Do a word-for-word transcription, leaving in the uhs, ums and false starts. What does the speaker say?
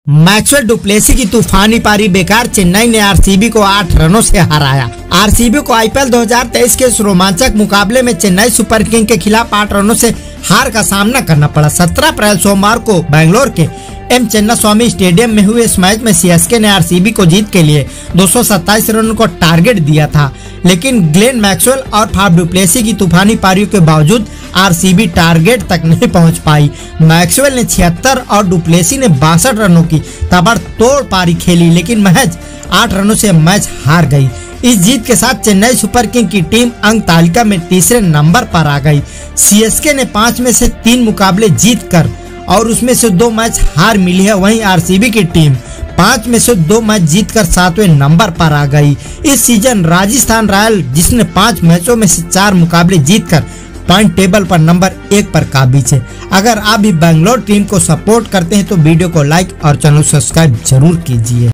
Maxwell du Plessis की तूफानी पारी बेकार, चेन्नई ने आरसीबी को आठ रनों से हराया। आरसीबी को आईपीएल दो हज़ार तेईस के इस रोमांचक मुकाबले में चेन्नई सुपर किंग के खिलाफ आठ रनों से हार का सामना करना पड़ा। सत्रह अप्रैल सोमवार को बेंगलोर के एम चन्नास्वामी स्टेडियम में हुए इस मैच में सीएसके ने आरसीबी को जीत के लिए दो सौ सत्ताईस रनों को टारगेट दिया था, लेकिन ग्लेन मैक्सवेल और फाफ डुप्लेसी की तूफानी पारियों के बावजूद आरसीबी टारगेट तक नहीं पहुंच पाई। मैक्सवेल ने छिहत्तर और डुप्लेसी ने बासठ रनों की ताबड़तोड़ पारी खेली, लेकिन महज आठ रनों से मैच हार गई। इस जीत के साथ चेन्नई सुपर किंग की टीम अंक तालिका में तीसरे नंबर पर आ गई। सीएसके ने पांच में से तीन मुकाबले जीत कर और उसमें से दो मैच हार मिली है। वहीं आरसीबी की टीम पांच में से दो मैच जीतकर सातवें नंबर पर आ गई। इस सीजन राजस्थान रॉयल, जिसने पांच मैचों में से चार मुकाबले जीतकर पॉइंट टेबल पर नंबर एक पर काबिज है। अगर आप भी बेंगलोर टीम को सपोर्ट करते हैं तो वीडियो को लाइक और चैनल सब्सक्राइब जरूर कीजिए।